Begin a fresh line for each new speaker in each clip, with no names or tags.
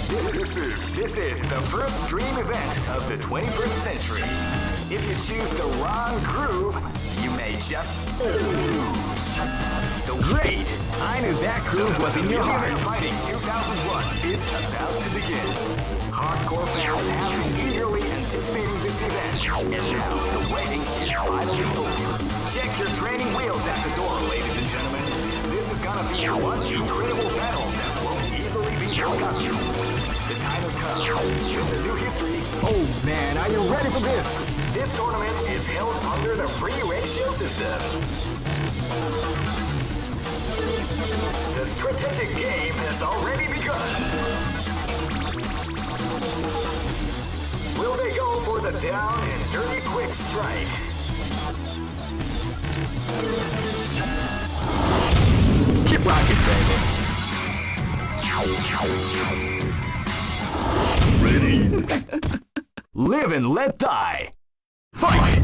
This is the first dream event of the 21st century. If you choose the wrong groove, you may just lose. Great! I knew that groove was in your heart. Fighting 2001 is about to begin. Hardcore fans have been eagerly anticipating this event, and now the waiting is finally over. Check your training wheels at the door, ladies and gentlemen. This is gonna be one incredible battle that won't easily be forgotten. The time has come. With the new history. Oh man, are you ready for this? This tournament is held under the free ratio system. The strategic game has already begun. Will they go for the down and dirty quick strike? Keep rocking, baby. Ready? Live and let die. Fight!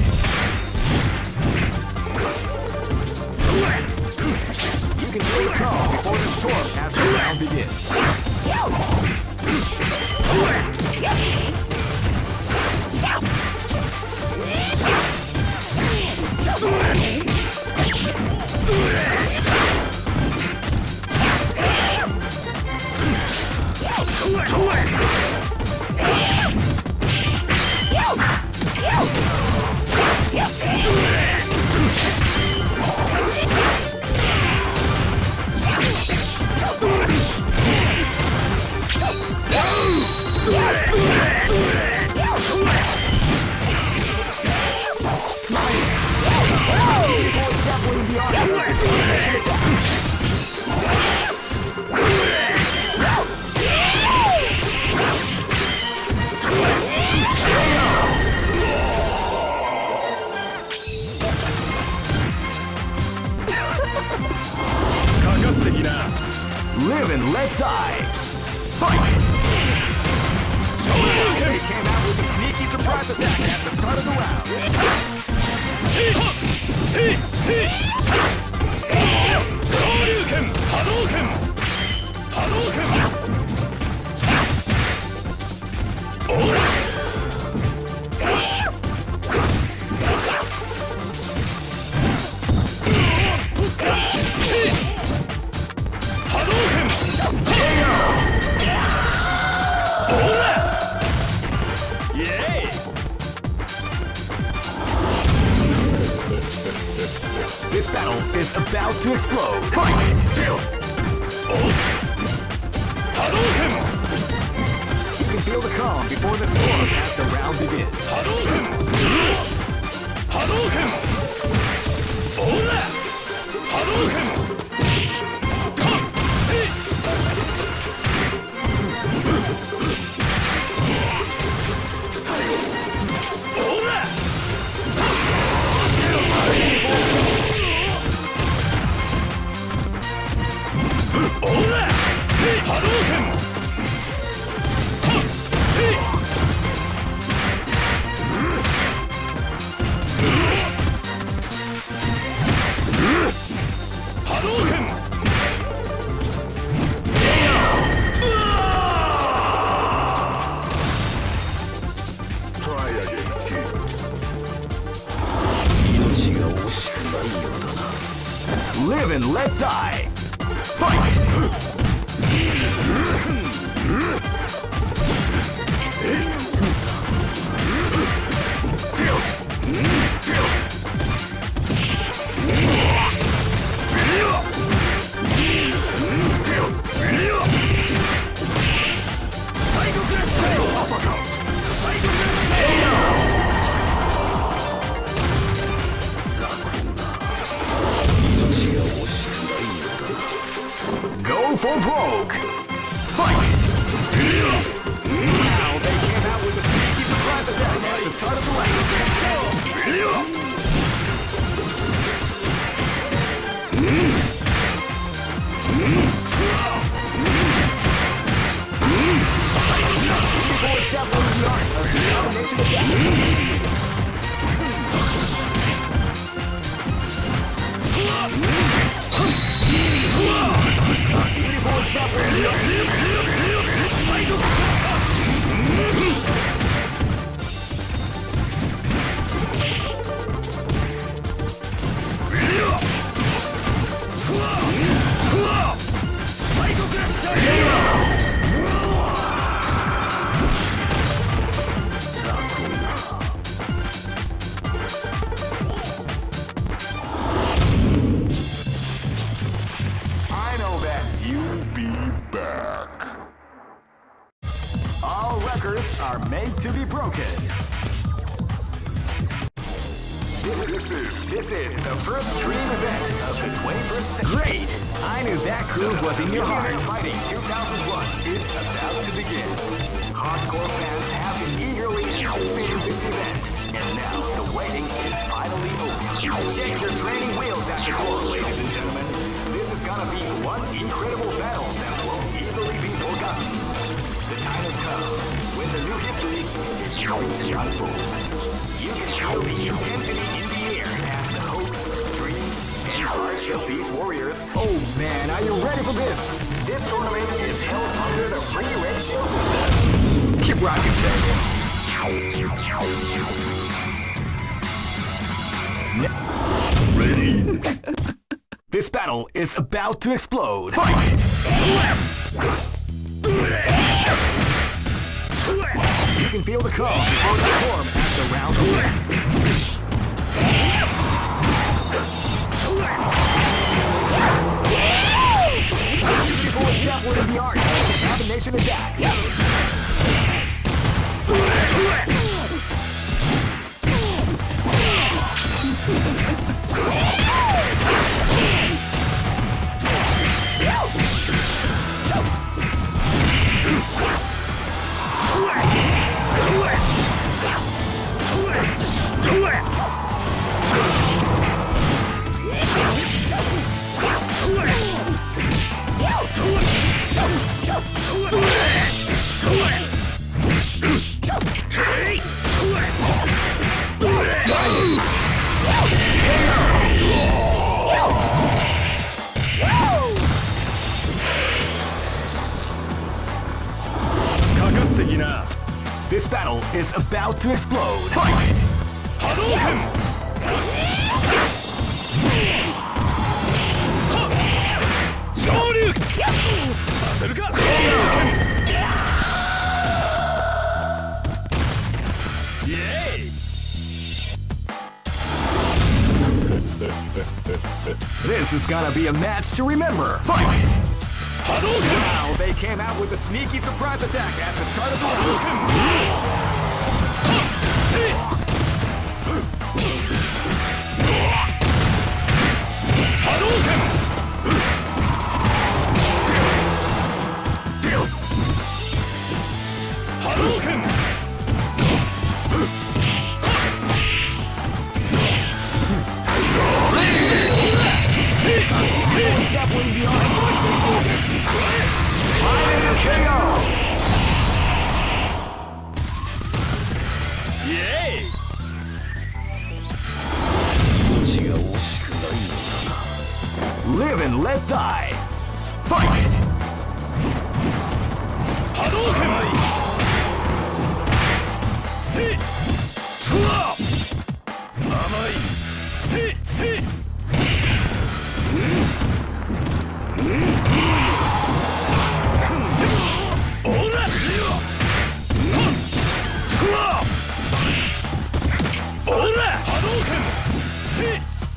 You can feel the call before the storm after the round begins. Live and let die. Fight! They came out with a sneaky surprise attack at the start of the round. Shoryuken! Hadouken! Hadouken! This battle is about to explode. Fight! Hadouken! You can feel the calm before the storm as the round begins. Hadouken! Hadouken! Hadouken! Live and let die. Fight! records are made to be broken. This is the first dream event of the 21st century. Great! I knew that groove was in your heart. Fighting 2001 is about to begin. Hardcore fans have been eagerly anticipating this event, and now the waiting is finally over. Check your training wheels at the door, ladies and gentlemen. This is gonna be one incredible battle that won't easily be forgotten. The time has come when the new history is going to unfold. You can feel the intensity in the air as the hopes, dreams, and hearts of these warriors. Oh man, are you ready for this? This tournament is held under the free ratio system. Keep rocking, baby. Ready? This battle is about to explode. Fight! You can feel the calm before the storm as the round begins. People with downward in the art of the combination attack. This battle is about to explode. Fight! Hadouken! Shoryuken! Saseru ka? Yay! This is gonna be a match to remember. Fight! Hadouken! Wow, they came out with a sneaky surprise attack at the start of the round. Live and let die. Fight! Hadouken! Si! Tua! Amai! Si! Si! Ora! Tua! Ora! Hadouken! Si!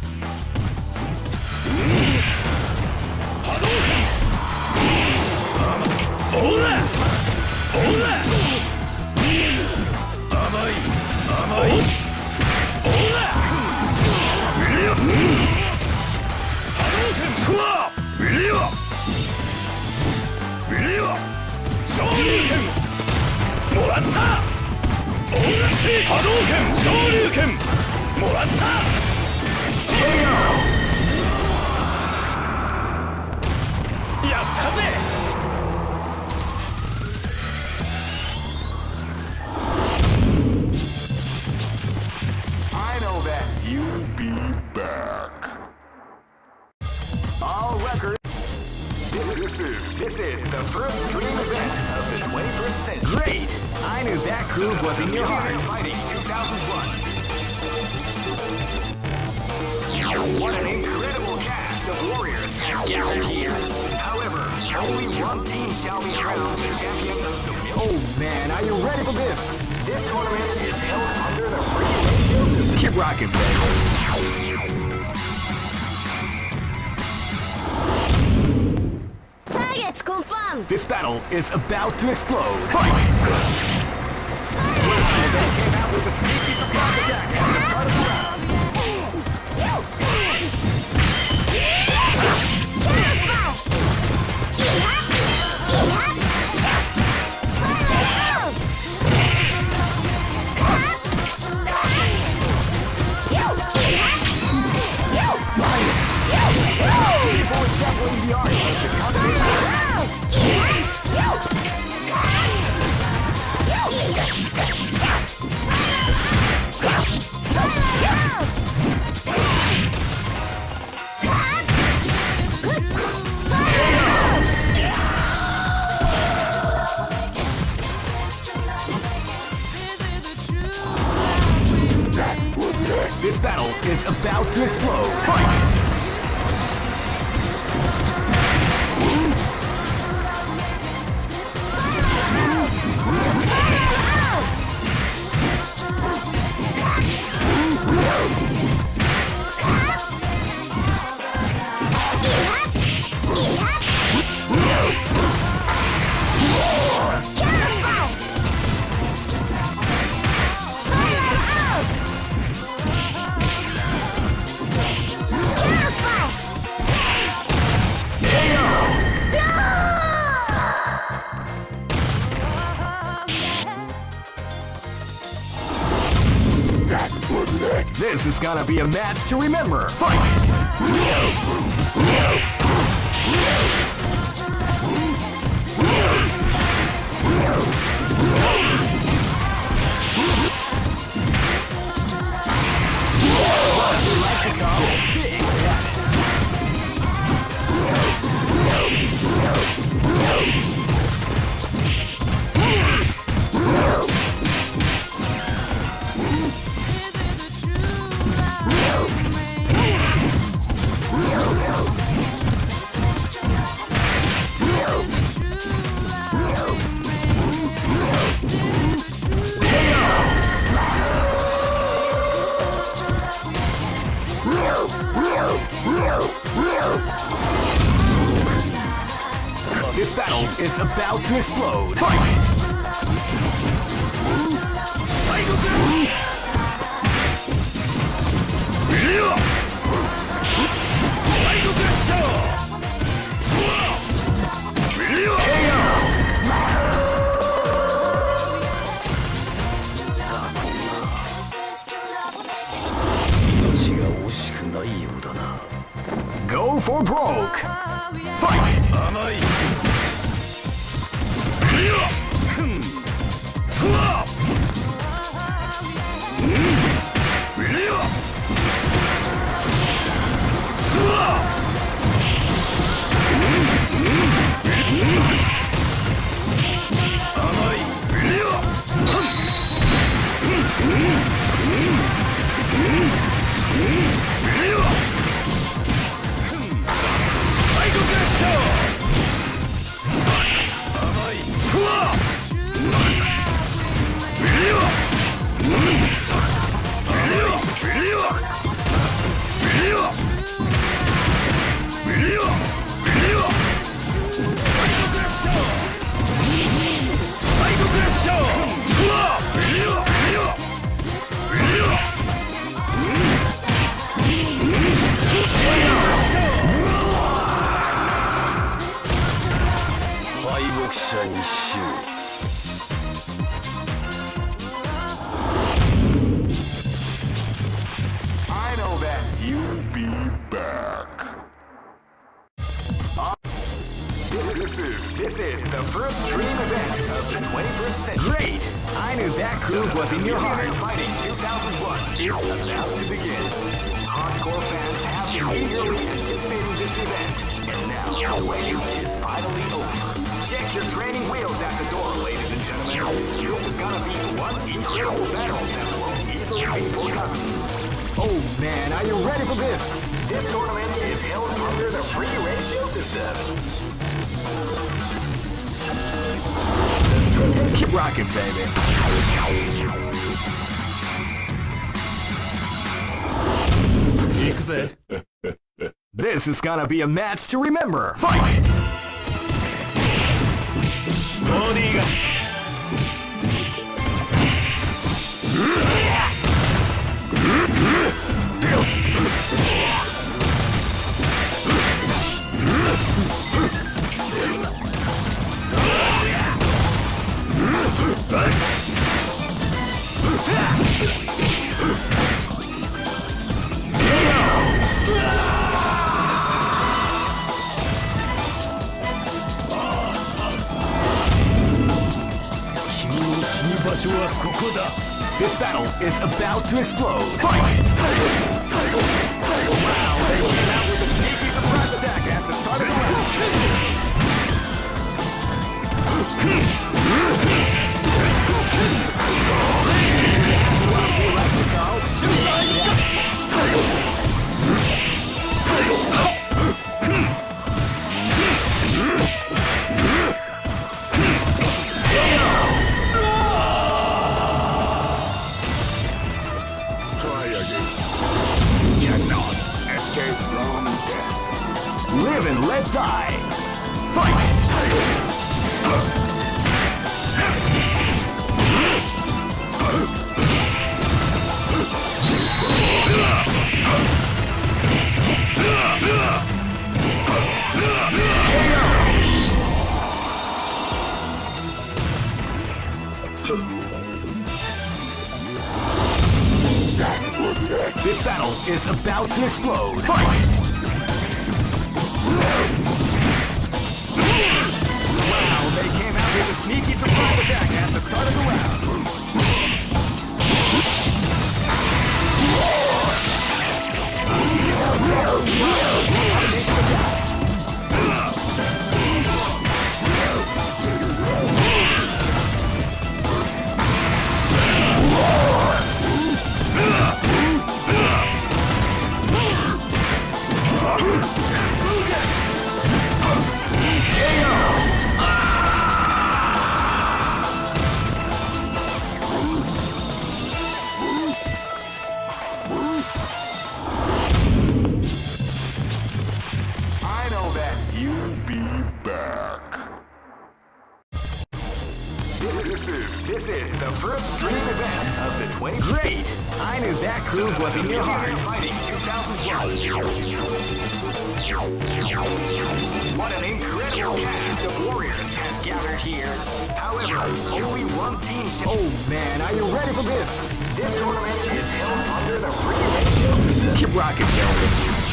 Hadouken! Shoryuken! Moratta! KO! Yatta ze! I know that you'll be back. All records. This is the first dream event of the 21st century. Great! I knew that groove was in your heart. Fighting 2001. What an incredible cast of warriors has gathered here. However, only one team shall be crowned the champion of the world. Oh man, are you ready for this? This tournament is held under the free ratio system. Keep rocking, baby.
Targets confirmed!
This battle is about to explode. Fight! This battle is about to explode. Fight! This is gonna be a match to remember. Fight! This battle is about to explode. Fight! Go for broke. Fight! I know that you'll be back. This is the first dream event of the 21st century. Great! I knew that groove was in your heart. Fighting 2001 is about to begin. Hardcore fans have been eagerly anticipating this event, and now the wait is finally over. Check your training wheels at the door, ladies and gentlemen. This is gonna be one incredible battle that won't easily be forgotten. Oh man, are you ready for this? This tournament is held under the free ratio system. Keep rocking, baby. This is gonna be a match to remember. Fight! This battle is about to explode. Fight! Wow, they came out with a sneaky surprise attack at the start of the round. Live and let die. Fight! This battle is about to explode. Fight! Wow, they came out with a sneaky surprise attack at the start of the round. This is the first dream event of the 20. Great! I knew that groove was in your heart. Fighting 2001. What an incredible cast of warriors has gathered here. However, only one team. Oh man, are you ready for this? This tournament is held under the free ratio system. Keep rocking, Kelvin.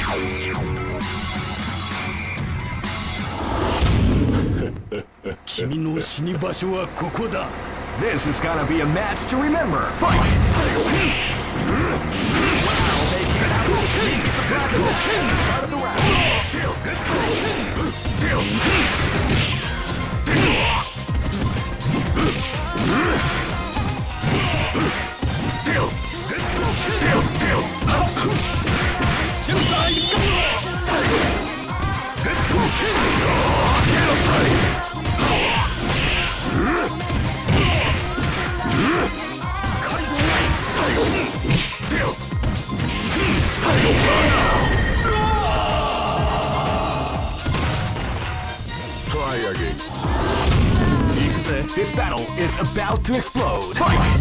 This is gonna be a match to remember. Fight! Wow, they came out with the start of the round.
Try again.
This battle is about to explode. Fight!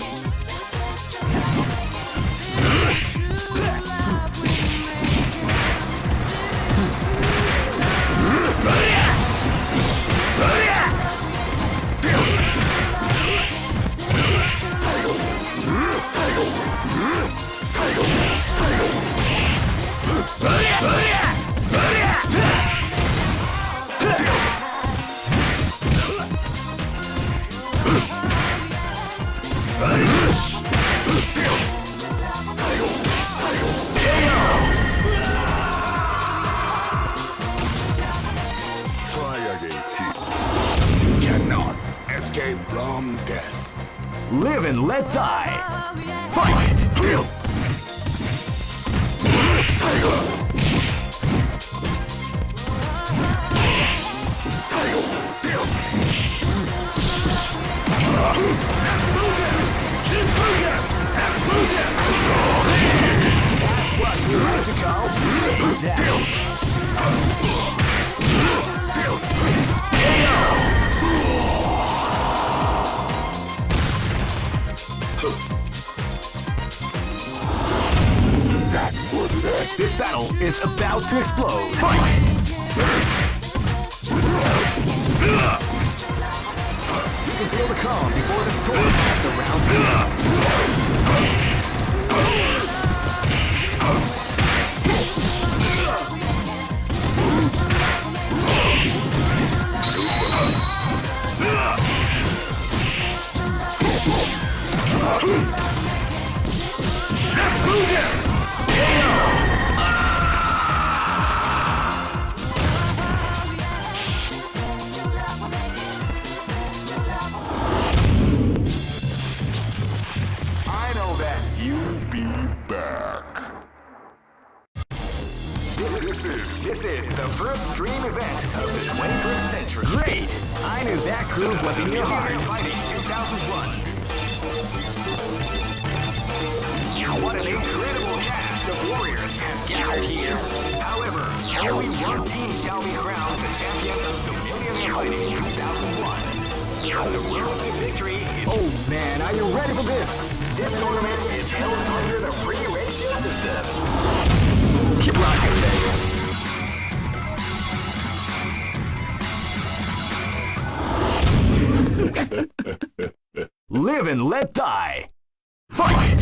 From death.
Live and let die. Fight! What you like to call This battle is about to explode. Fight! You can feel the calm before the storm at the round. I know that you'll be back. This is the first dream event of the 21st century. Great! I knew that groove was in your heart. Fighting 2001. What an incredible cast of warriors has gathered here. However, only one team shall be crowned the champion of the Millionaire Fighting 2001. The road to victory is... Oh man, are you ready for this? This tournament is held under the free ratio system. Keep rocking, baby. Live and let die. Fight!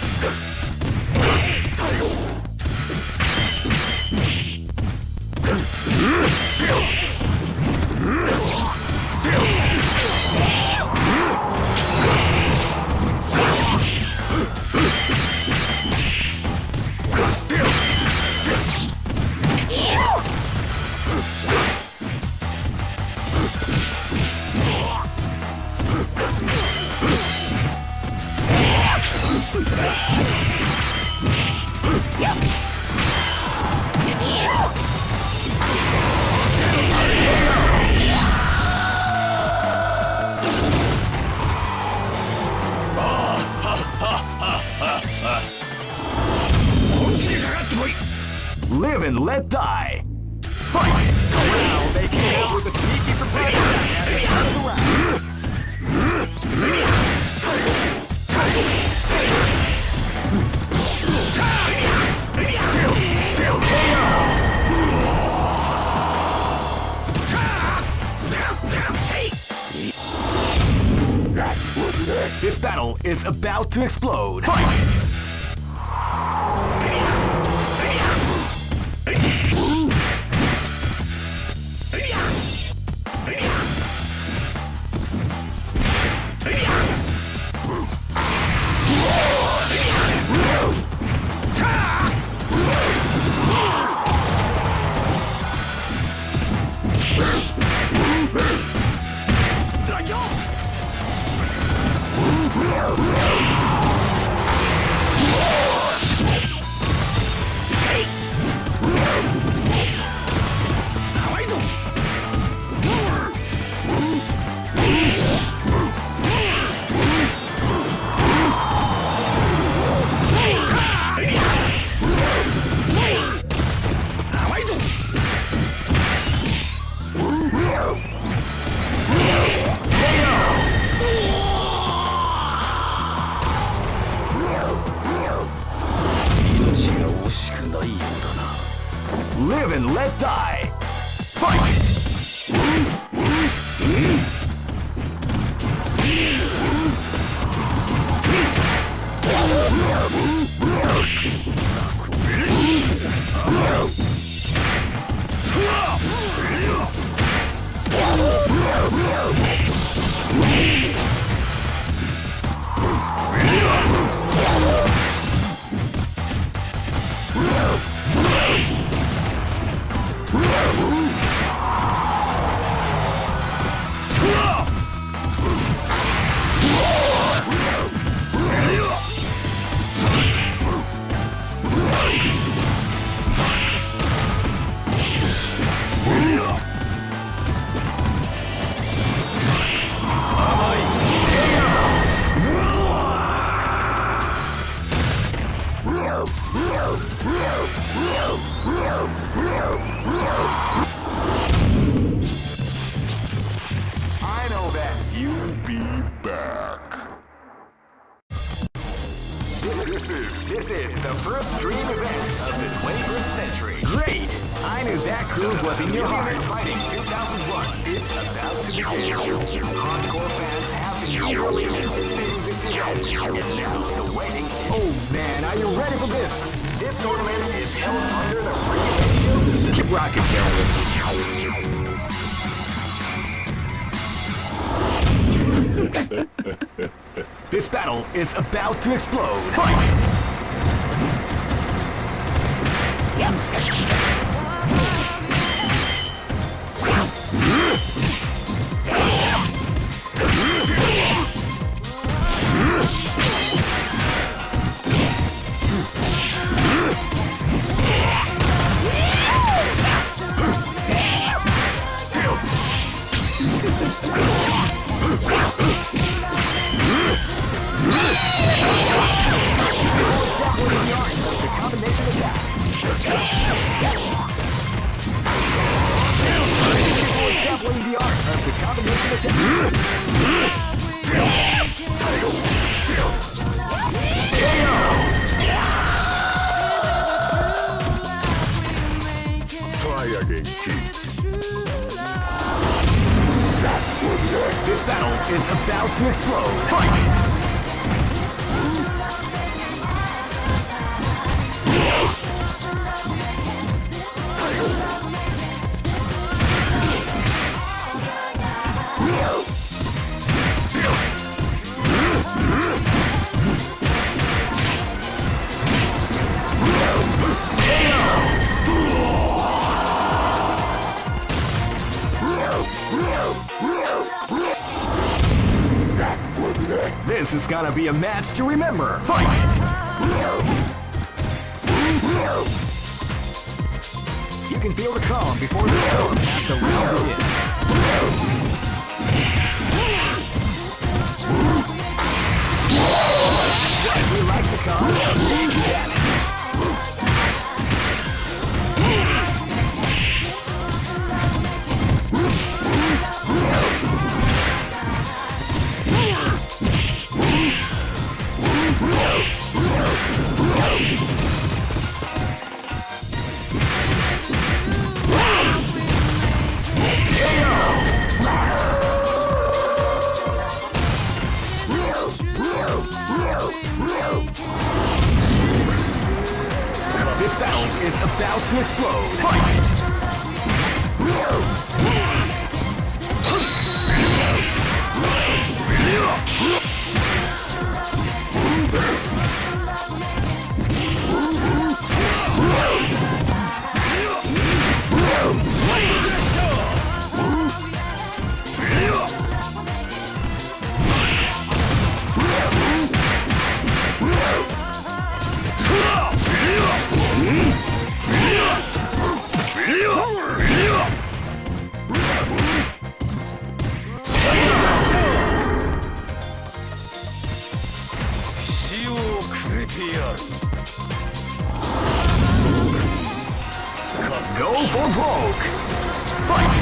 Live and let die. Fight! Now they came with the sneaky surprise at the start of the round. This battle is about to explode. Fight! Live and let die. Fight! I know that you'll be back. This is the first dream event of the 21st century. Great! I knew that groove was in your heart. Fighting 2001 is about to begin. Hardcore fans have been eagerly anticipating this event, and now the waiting. Oh man, are you ready for this? This tournament is held under the free ratio system. Keep rocking, Kelvin. This battle is about to explode. Fight!
Try again, Chief.
This battle is about to explode. Fight! This is gonna be a match to remember. Fight! You can feel the calm before the storm as the round begins. We like the calm. Yeah. This battle is about to explode. Fight! Go for broke! Fight!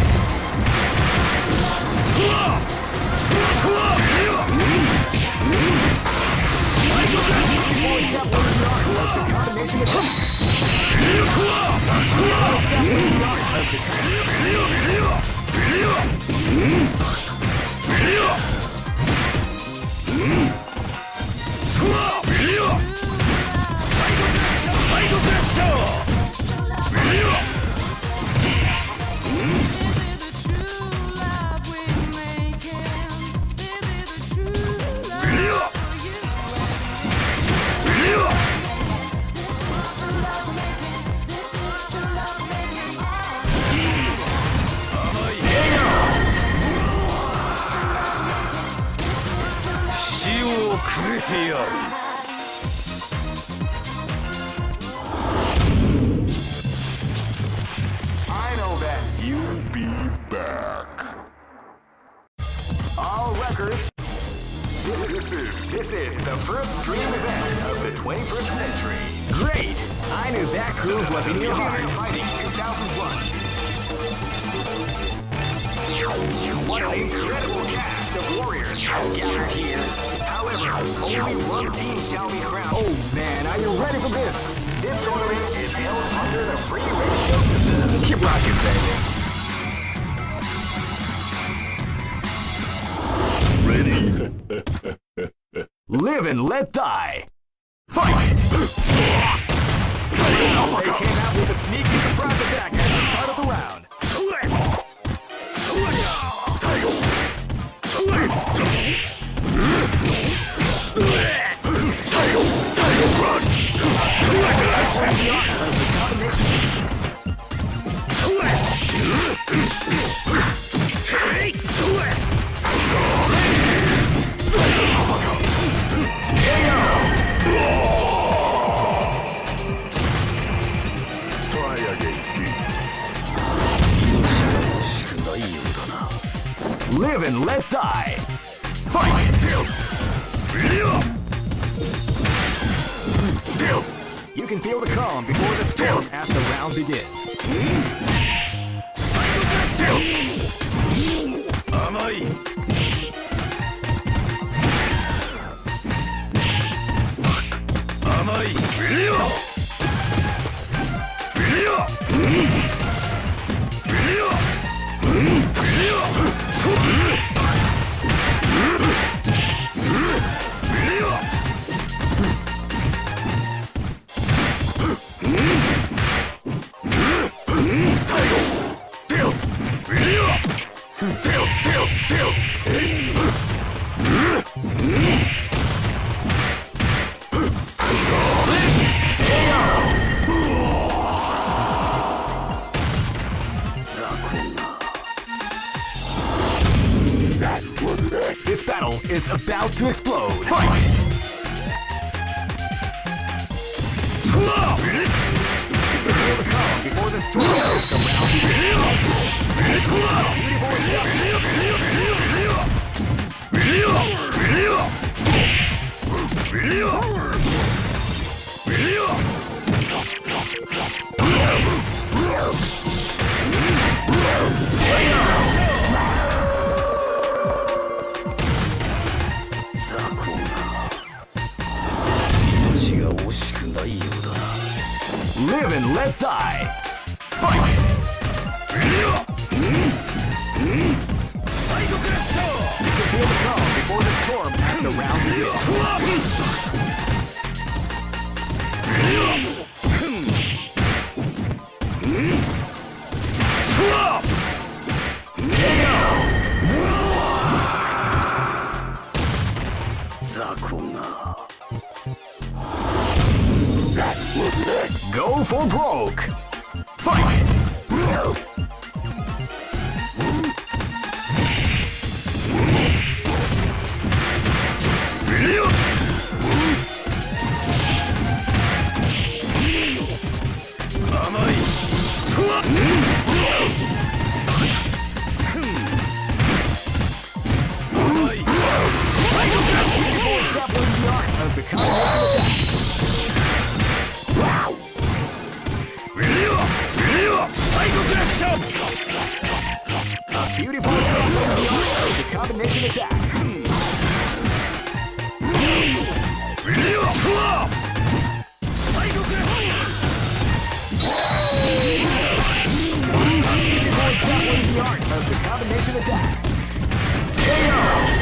I know that.
You'll be back.
All records. This is the first dream event of the 21st century. Great! I knew that groove was in your heart. Fighting 2001. What an incredible cast of warriors has gathered here. However, only one team shall be crowned. Oh man, are you ready for this? This tournament is held under the free ratio system. Keep rocking, baby. Ready? Live and let die. Fight! They came out with a sneaky surprise attack at the start of the round. Live and let die. Fight! You can feel the calm before the storm as the round begins. This battle is about to explode. Fight! Feel the calm before the storm. The round Live and let die. Fight! You can feel the calm before the storm as the round begins. Go for broke. Fight! A beautiful combination attack. The art of the combination attack. KO!